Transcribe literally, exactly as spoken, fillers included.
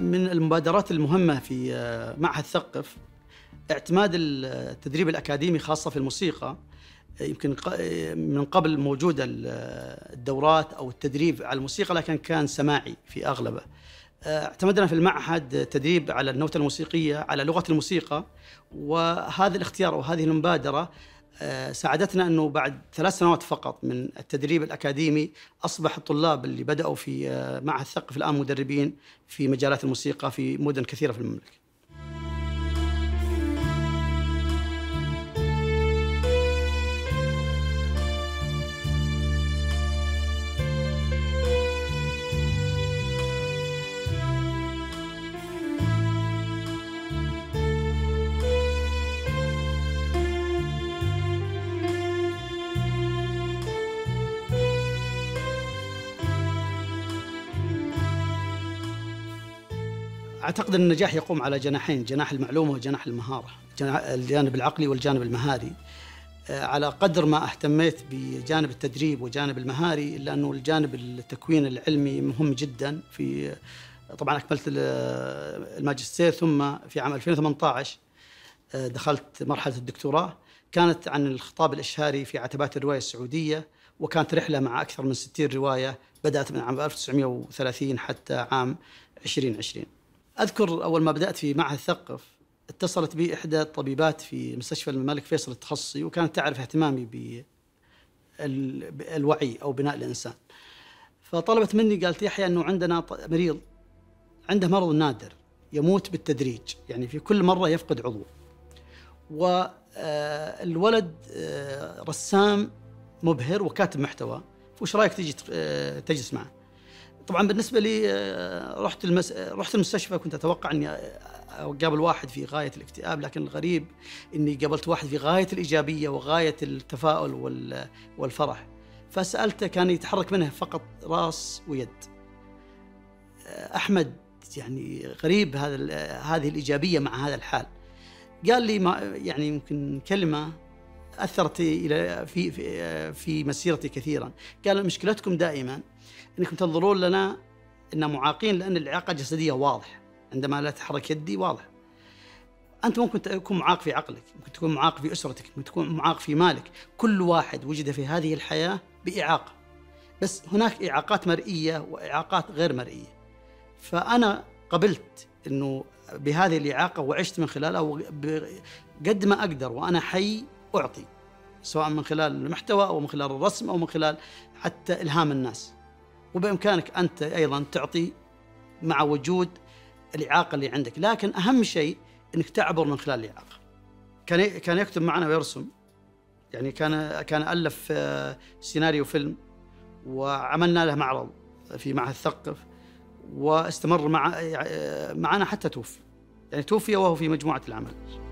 من المبادرات المهمة في معهد ثقف اعتماد التدريب الأكاديمي خاصة في الموسيقى. يمكن من قبل موجودة الدورات أو التدريب على الموسيقى، لكن كان سماعي في أغلبه. اعتمدنا في المعهد تدريب على النوتة الموسيقية، على لغة الموسيقى، وهذا الاختيار وهذه المبادرة ساعدتنا أنه بعد ثلاث سنوات فقط من التدريب الأكاديمي أصبح الطلاب اللي بدأوا في معهد ثقف الآن مدربين في مجالات الموسيقى في مدن كثيرة في المملكة. أعتقد أن النجاح يقوم على جناحين، جناح المعلومة وجناح المهارة، الجانب العقلي والجانب المهاري. على قدر ما اهتميت بجانب التدريب وجانب المهاري، إلا أنه الجانب التكوين العلمي مهم جدا. في طبعا أكملت الماجستير، ثم في عام ألفين وثمانية عشر دخلت مرحلة الدكتوراه، كانت عن الخطاب الإشهاري في عتبات الرواية السعودية، وكانت رحلة مع أكثر من ستين رواية بدأت من عام ألف وتسعمائة وثلاثين حتى عام ألفين وعشرين. أذكر أول ما بدأت في معهد ثقف اتصلت بي إحدى الطبيبات في مستشفى الملك فيصل التخصصي، وكانت تعرف اهتمامي بالوعي أو بناء الإنسان. فطلبت مني، قالت يحيى أنه عندنا مريض عنده مرض نادر يموت بالتدريج، يعني في كل مرة يفقد عضو، والولد رسام مبهر وكاتب محتوى، وش رأيك تجي تجلس معه؟ طبعا بالنسبة لي رحت المس... رحت المستشفى، كنت أتوقع أني أقابل واحد في غاية الاكتئاب، لكن الغريب أني قابلت واحد في غاية الإيجابية وغاية التفاؤل وال... والفرح. فسألته، كان يتحرك منه فقط رأس ويد. أحمد، يعني غريب هذا ال... هذه الإيجابية مع هذا الحال. قال لي ما يعني يمكن كلمة أثرت إلى في في, في مسيرتي كثيرا. قال مشكلتكم دائما أنكم تنظرون لنا إننا معاقين، لأن الإعاقة الجسدية واضح، عندما لا تحرك يدي واضح. أنت ممكن تكون معاق في عقلك، ممكن تكون معاق في أسرتك، ممكن تكون معاق في مالك. كل واحد وجد في هذه الحياة بإعاقة، بس هناك إعاقات مرئية وإعاقات غير مرئية. فأنا قبلت إنه بهذه الإعاقة وعشت من خلالها قد ما أقدر، وأنا حي أعطي، سواء من خلال المحتوى أو من خلال الرسم أو من خلال حتى إلهام الناس. وبإمكانك أنت أيضا تعطي مع وجود الإعاقة اللي عندك، لكن أهم شيء أنك تعبر من خلال الإعاقة. كان كان يكتب معنا ويرسم، يعني كان كان ألف سيناريو فيلم، وعملنا له معرض في معهد ثقف، واستمر مع معنا حتى توفي، يعني توفي وهو في مجموعة العمل.